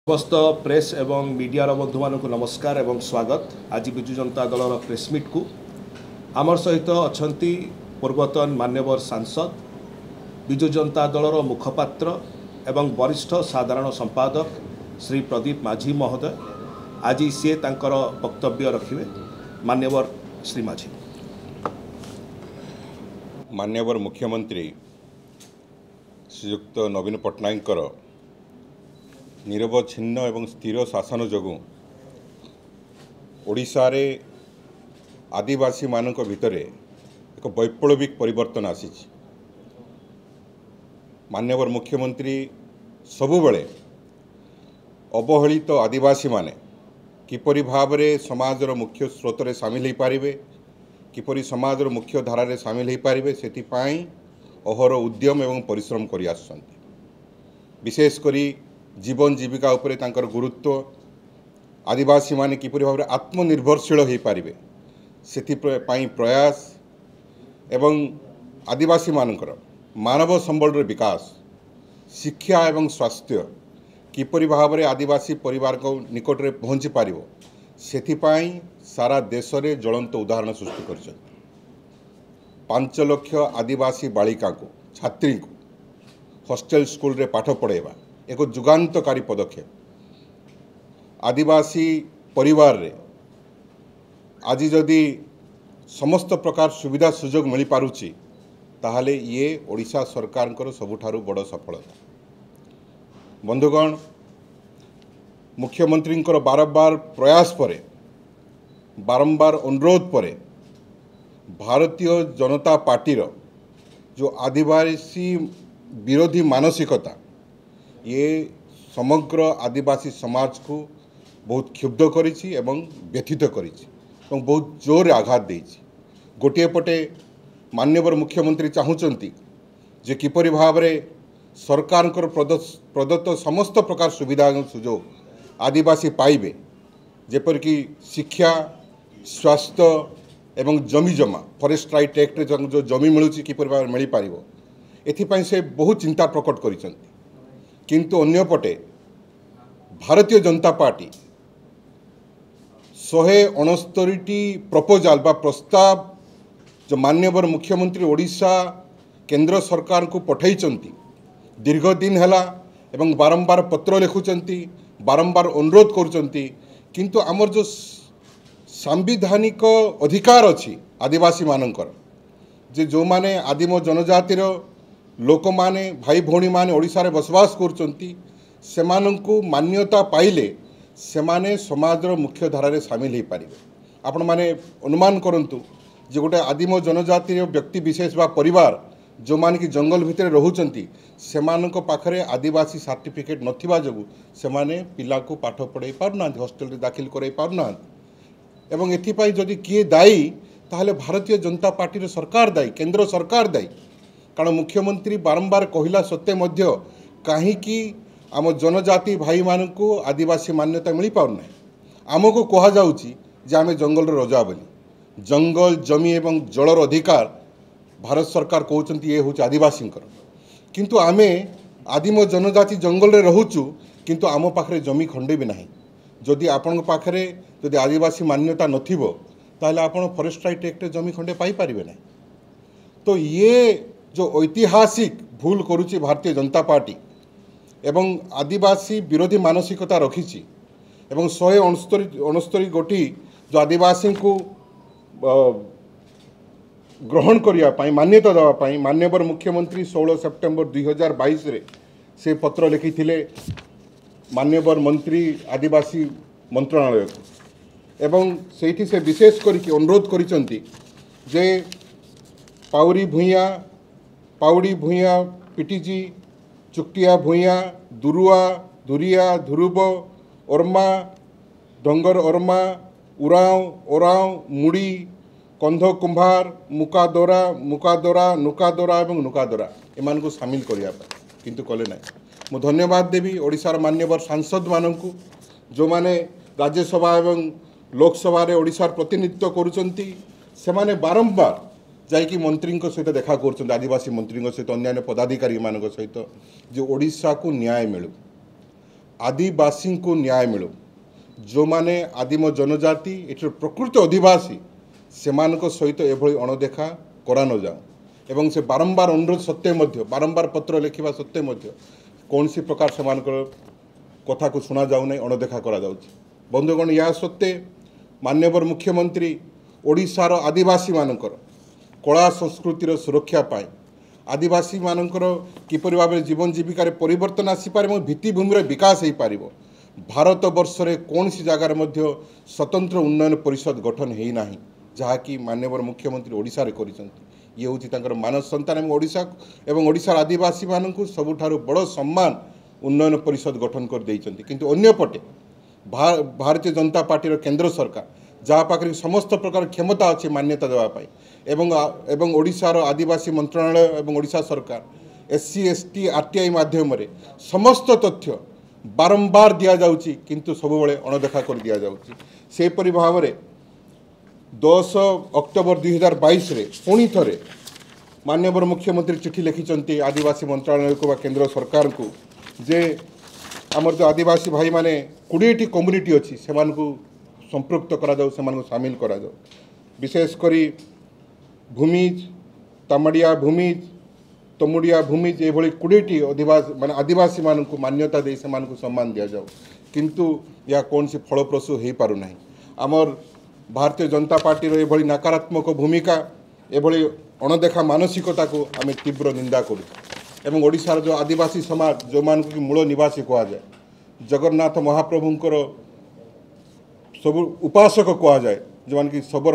समस्त प्रेस एवं मीडिया बंधु मानक नमस्कार एवं स्वागत। आज विजु जनता दल प्रेसमिट को आमर सहित अच्छा पूर्वतन मान्यवर सांसद विजु जनता दलर मुखपात्र एवं वरिष्ठ साधारण संपादक श्री प्रदीप माझी महोदय आज सी तांकर वक्तव्य रखिए। मान्यवर श्री माझी। मान्यवर मुख्यमंत्री श्रीयुक्त नवीन पट्टनायक निरवच्छिन्न एवं स्थिर शासन जोगु ओडिशा रे आदिवासी मानक भितरे एक वैप्लविक परिवर्तन आसी। मान्यवर मुख्यमंत्री सबुबले अवहेलित आदिवासी माने किपरि भावरे समाजर मुख्य स्रोत रे सामिल हो पारिबे, किपरि समाजर मुख्य धारा रे सामिल हो पारिबे सेतिपाई अहर उद्यम एवं परिश्रम करि आसछन्ति। विशेष करी जीवन जीविका उपरे तांकर गुरुत्व, आदिवासी माने किपरि भाव आत्मनिर्भरशील हो पारिबे सेतिपाई प्रयास एवं आदिवासी मानकर मानव संबल रे विकास, शिक्षा एवं स्वास्थ्य किपरि भाव आदिवासी परिवार को निकट रे पहुँची पारिबो सेतिपाई सारा देश रे ज्वलंत उदाहरण सृष्टि कर 5 लाख आदिवासी बालिका को छात्री को हॉस्टेल स्कूल रे पाठ पढ़ेबा एक जुगान्तकारी पदक्षेप। आदिवासी परिवार रे आज जदि समस्त प्रकार सुविधा सुजोग मिल पारुची ताहले ये ओडिशा सरकार सबुठारु बड़ सफलता। बंधुगण, मुख्यमंत्री बारंबार प्रयास परे बारंबार अनुरोध परे भारतीय जनता पार्टी जो आदिवासी विरोधी मानसिकता ये समग्र आदिवासी समाज को बहुत क्षुब्ध करिछि एवं व्यथित करिछि एवं बहुत जोर आघात देछि। गोटे पटे मान्यवर मुख्यमंत्री चाहूचंती जे किपरि भावरे सरकार प्रदत्त समस्त प्रकार सुविधा सुजोग आदिवासी पाइबे, जेपरिक शिक्षा, स्वास्थ्य एवं जमी जमा फॉरेस्ट राइट एक्ट रे जो जमी मिलुछि किपरि भाव मिल पारिबो एथिपाई से बहुत चिंता प्रकट करिसंती। किंतु अन्यपटे भारतीय जनता पार्टी 169टी प्रपोजाल बा प्रस्ताव जो मान्यवर मुख्यमंत्री ओडिशा केंद्र सरकार को पठाइचंती दीर्घ दिन हैला एवं बारंबार पत्र लिखुचंती, बारंबार अनुरोध करुचंती, किंतु आमर जो सांविधानिक अधिकार अच्छी आदिवासी मानकर जे जो माने आदिम जनजातिर लोक माने भाई भौणी माने ओडिशा रे बसवास करचंती सेमानंकु मान्यता पाइले सेमाने समाजर मुख्य धारा रे सामिल हो पारिबे। आपण माने अनुमान करंतु जे गोटे आदिम जनजातिर व्यक्ति विशेष बा परिवार जो माने कि जंगल भितर रहउचंती सेमानक पाखरे आदिवासी सर्टिफिकेट नथिबा जगु सेमाने पिला को पाठ पढ़ाई पारना, हॉस्टेल रे दाखिल कराई पारना एवं एथिपाई जदि किए दायी ताहले भारतीय जनता पार्टी सरकार दायी, केंद्र सरकार दायी। कारण मुख्यमंत्री बारंबार कहला सत्ते मध्य कहीं आम जनजाति भाई मानू आदिवासी मान्यता मिल पारना। आमको कह जाउची जे आमे जंगल रजा बोली, जंगल जमी एवं जलर अधिकार भारत सरकार कहउचंती ये हूँ आदिवासी, किंतु आमे आदिम जनजाति जंगल रे रहूचु किंतु आम पाखरे जमी खंडे भी नहीं। जदि आपण पाखरे जदि आदिवासी मान्यता नथिबो ताहले आपण फॉरेस्ट राइट एक्ट जमी खंडे पाई पारिबे नहीं। तो ये जो ऐतिहासिक भूल करुची भारतीय जनता पार्टी एवं आदिवासी विरोधी मानसिकता रखी एवं 169 गोटी जो आदिवासी को ग्रहण करने मान्यता देवाई मान्यवर मुख्यमंत्री 16 सेप्टेम्बर 2022 रे से पत्र लिखी मान्यवर मंत्री आदिवासी मंत्रणालय को एवं सेठी से विशेष करके अनुरोध करिसंती जे पाउड़ी भूइया पिटीजी चुकटिया भूइया दुरुआ दुरिया धुरुब ओरमा डंगर ओरमा उराव ओराव मुड़ी कंध कुंभार मुकादोरा नुकादोरा एवं नुकादोरा एमान को सामिल करिया किंतु कले ना। मु धन्यवाद देवी ओडिशार मान्यवर सांसद मानकु जो माने राज्यसभा एवं लोकसभा रे ओडिशार प्रतिनिधित्व करुचंती सेमाने बारंबार जाकि मंत्री सहित देखा कर आदिवासी मंत्री सहित अन्य पदाधिकारी मान सहित जो ओडिशा को न्याय मिलू आदिवासी को न्याय मिलू जो माने आदिम जनजाति एठर प्रकृत अधिवासी सेमानक सहित एभली अणदेखा करा न जाऊ एवं से बारंबार अनुरोध सत्वे मध्य बारंबार पत्र लिखा सत्वे मध्य कौन सी प्रकार सेमानकर कथा को शुणा जाऊ नहीं अणदेखा करा जाउछि। बंधुगण या सत्वे माननीय मुख्यमंत्री ओडिशार आदिवासी मानकर कला संस्कृतिर सुरक्षा पाए आदिवासी मानकर किपरि भाव जीवन जीविकार परिवर्तन आसीपारे और भित्तिभूमिर विकास हो पार भारत वर्ष रे कौन सी जगार मध्य स्वतंत्र उन्नयन परिषद गठन है ना जहाँकि माननीय मुख्यमंत्री ओडिशा रे करिसंती ये हूँ तांकर मानस संतान एवं ओडिशा एवं ओडिशार आदिवासी मानकु सबुठारु बड़ सम्मान उन्नयन परिषद गठन कर देइचंती किंतु अन्य पटे भारतीय जनता पार्टी केंद्र सरकार जहाँ पाखे समस्त प्रकार क्षमता अच्छी मान्यता देवाई एवं ओडिशार आदिवासी मंत्रणालय एवं ओडिशा सरकार SC ST RTI माध्यम समस्त तथ्य बारंबार दि जाउची किंतु सबुबले अणदेखा कर दि जाउची। सेपरि भाव में 10 अक्टोबर 2022 रे पुणी थरे माननीय मुख्यमंत्री चिठी लिखिंट आदिवासी मंत्रालय को केंद्र सरकार को जे आमर जो आदिवासी भाई माने 20टी कम्युनिटी अच्छी से संपृक्त करा जाऊ से सामिल करा जाऊ विशेषकर भूमिज तामड़िया भूमिज तमुड़िया भूमिज ये 20टी माने आदिवासी मानक मान्यता दे से सम्मान दि जाऊ किंतु या कौन सी फलप्रसू हो पार ना आमर भारतीय जनता पार्टी ये नकारात्मक भूमिका ये अणदेखा मानसिकता को आम तीव्र निंदा करूँ ओडिशार जो आदिवासी समाज जो मान की मूल निवासी कह जाए जगन्नाथ महाप्रभुंकर सब उपासक कह जाए जो मान कि सबर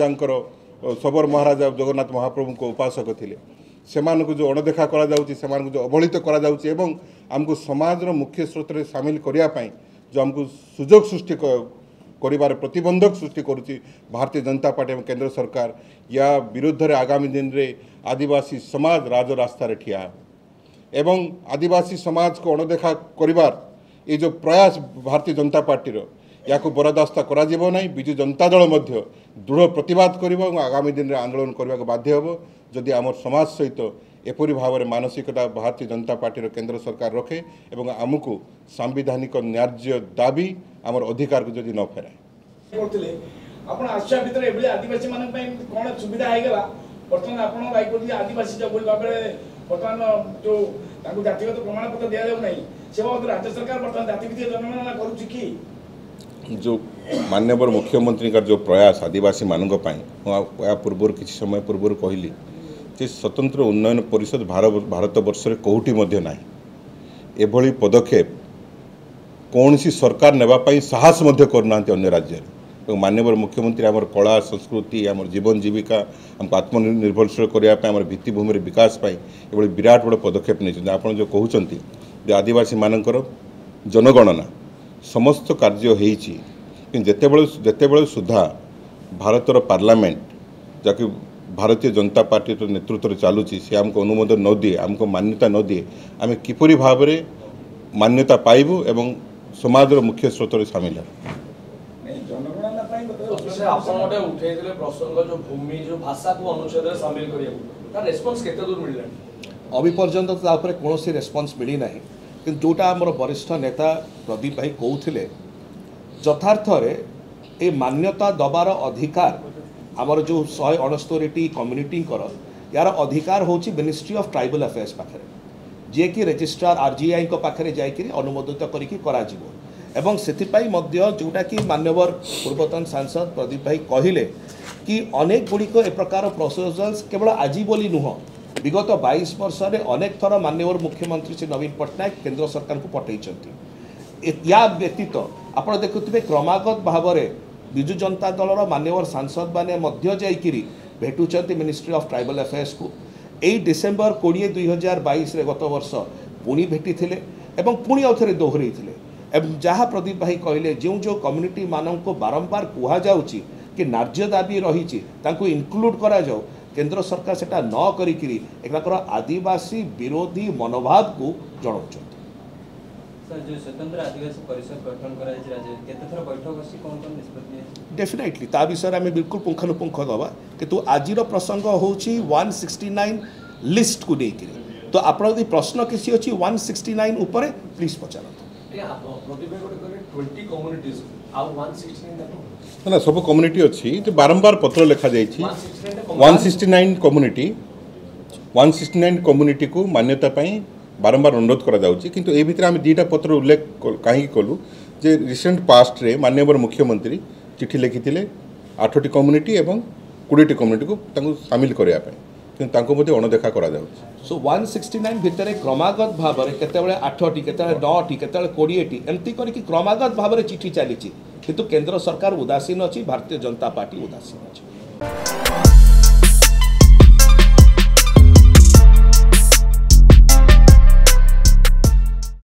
महाराजा जगन्नाथ महाप्रभु को उपासक थिले सेमानकु जो अणदेखा करा जाउची सेमानकु जो अवहेलित करा जाउची एवं आमको समाजर मुख्य स्रोत रे शामिल करिया पई जो आमको सुजोग सृष्टि करिबार प्रतिबंधक सृष्टि करुची भारतीय जनता पार्टी एवं केंद्र सरकार या विरुद्ध रे आगामी दिन रे आदिवासी समाज राजरास्ता रे ठिया एवं आदिवासी समाज को अणदेखा करिबार ये जो प्रयास भारतीय जनता पार्टी या बरदास्ता करा जीवो नहीं विजु जनता दल मध्य दृढ़ प्रतिवाद करिबो आगामी दिन रे आंदोलन करबा बाध्य होबो जदि आम समाज सहित एपरी भाव में मानसिकता भारतीय जनता पार्टी केंद्र सरकार रखे एवं आमको सांविधानिक न्याय्य दाबी आमर अधिकार को जदि न फेराए आपण आशा भितर एबले आदिवासी मानन पय कोन सुविधा आइगला वर्तमान आपण लाइक कोली आदिवासी जो बोल बाबे वर्तमान जो ताकू जातिगत प्रमाण पत्र दिया जाउ नहीं सेवा राज्य सरकार वर्तमान जातिगत जनगणना करू की जो माननीय मुख्यमंत्री का जो प्रयास आदिवासी मानक या पूर्व किसी समय पूर्व कहली जे स्वतंत्र उन्नयन परिषद भारत वर्ष रे कोउटी मध्य नाही एभली पदक्षेप कौन सी सरकार नेबापाई साहस मध्य करना अन्य राज्य में माननीय मुख्यमंत्री आमर कला संस्कृति आमर जीवन जीविका आमको आत्मनिर्भरशील करने भित्तिभूमि विकास ये विराट बड़ पदक्षेप नहीं आप जो कहते आदिवासी मानकर जनगणना समस्त कार्य होते सुधा भारतर पार्लियामेंट जहाँकि भारतीय जनता पार्टी नेतृत्व चलुची सी आमको अनुमोदन न दिए आमको मान्यता न दिए आम किपरि भाव में मान्यता पाइबू एवं समाज मुख्य स्रोत सामिल अभी पर्यंत कौन रेस्पॉन्स मिली ना कि जोटा आमर वरिष्ठ नेता प्रदीप भाई कहते यथार्थ ये मान्यता दबार अधिकार आमर जो 169 कम्युनिटी यार अधिकार होची मिनिस्ट्री ऑफ ट्राइबल अफेयर्स पाखे जे कि रजिस्ट्रार RGI को पाखे जाकि अनुमोदित करा से जोटा कि मान्यवर पूर्वतन सांसद प्रदीप भाई कहले कि अनेक गुड़िक ए प्रकार प्रोपोजाल्स केवल आज बोली नुह विगत 22 वर्ष में अनेक थर माननीय मुख्यमंत्री श्री नवीन पट्टनायक केंद्र सरकार को पठई या व्यतीत आप देखुए क्रमागत भाव में विजु जनता दलर माननीय सांसद मैंने भेटुंट मिनिस्ट्री ऑफ ट्राइबल अफेयर्स को यही डिसेम्बर 20 2022 गत वर्ष पुणी भेटी पुणी आउ थे दोहरई जहाँ प्रदीप भाई कहले जो जो कम्युनिटी मानक को बारंबार कहुच्छी कि न्याय्य दाबी रही इनक्लूड करा जाओ केंद्र सरकार सेटा न करिकिरी एक आदिवासी विरोधी मनोभाव को जनाऊँ डेफिनेटली ता विषय में बिल्कुल पुंखानुपुंख दबा किंतु आज प्रसंग होची 169 लिस्ट को लेकर तो आप प्रश्न किसी अच्छी 169 उपरे प्लीज पचार ନା ସବୁ କମ୍ୟୁନିଟି ଅଛି ଯେ ବାରମ୍ବାର ପତ୍ର ଲେଖାଯାଇଛି 169 କମ୍ୟୁନିଟିକୁ ମାନ୍ୟତା ପାଇଁ ବାରମ୍ବାର ଅନୁରୋଧ କରାଯାଉଛି କିନ୍ତୁ ଏ ଭିତରେ ଆମେ ଦୁଇଟା ପତ୍ର ଉଲ୍ଲେଖ କାହିଁକି କଲୁ ଯେ ରିସେଣ୍ଟ ପାଷ୍ଟରେ ମାନ୍ୟବର ମୁଖ୍ୟମନ୍ତ୍ରୀ ଚିଠି ଲେଖିଥିଲେ 8ଟି କମ୍ୟୁନିଟି ଏବଂ 20ଟି କମ୍ୟୁନିଟିକୁ ତାଙ୍କୁ ସାମିଲ କରିବା ପାଇଁ କିନ୍ତୁ ତାଙ୍କୁ ମଧ୍ୟ ଅଣଦେଖା କରାଯାଉଛି। सो 169 भितर क्रमागत भाव में केतबेले 8टी केतबेले 9टी केतबेले 20टी एमती करके क्रमागत भाव में चिठी चली किंतु केंद्र सरकार उदासीन अच्छी भारतीय जनता पार्टी उदासीन अच्छी।